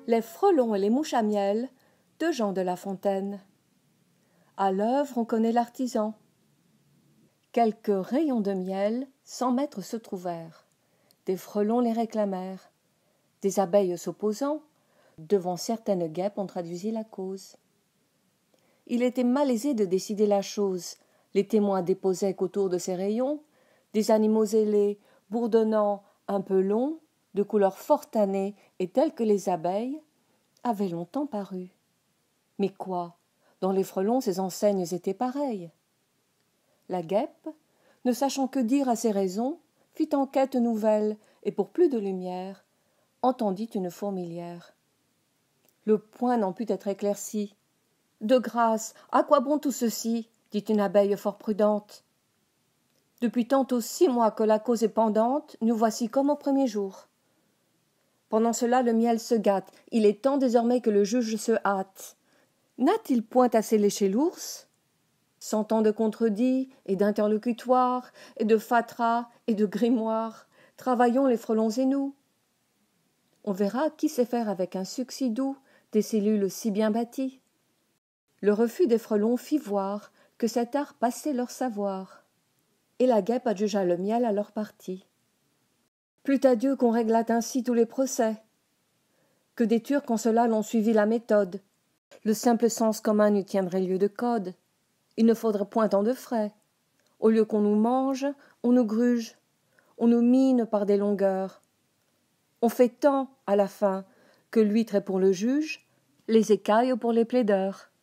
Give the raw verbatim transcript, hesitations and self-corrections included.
Les frelons et les mouches à miel de Jean de La Fontaine. À l'œuvre on connaît l'artisan. Quelques rayons de miel cent mètres se trouvèrent. Des frelons les réclamèrent. Des abeilles s'opposant, devant certaines guêpes on traduisit la cause. Il était malaisé de décider la chose. Les témoins déposaient qu'autour de ces rayons, des animaux ailés, bourdonnants, un peu longs, de couleur fort tannée et tels que les abeilles, avaient longtemps paru. Mais quoi, dans les frelons ces enseignes étaient pareilles. La guêpe, ne sachant que dire à ces raisons, fit enquête nouvelle, et pour plus de lumière, entendit une fourmilière. Le point n'en put être éclairci. « De grâce, à quoi bon tout ceci ?» dit une abeille fort prudente. « Depuis tantôt six mois que la cause est pendante, nous voici comme au premier jour. Pendant cela le miel se gâte, il est temps désormais que le juge se hâte. N'a-t-il point assez léché l'ours ? Cent ans de contredits et d'interlocutoires, et de fatras et de grimoires, travaillons les frelons et nous. On verra qui sait faire avec un suc si doux des cellules si bien bâties. » Le refus des frelons fit voir que cet art passait leur savoir, et la guêpe adjugea le miel à leur parti. Plût à Dieu qu'on réglât ainsi tous les procès, que des Turcs en cela l'ont suivi la méthode. Le simple sens commun n'y tiendrait lieu de code. Il ne faudrait point tant de frais. Au lieu qu'on nous mange, on nous gruge, on nous mine par des longueurs. On fait tant, à la fin, que l'huître est pour le juge, les écailles pour les plaideurs.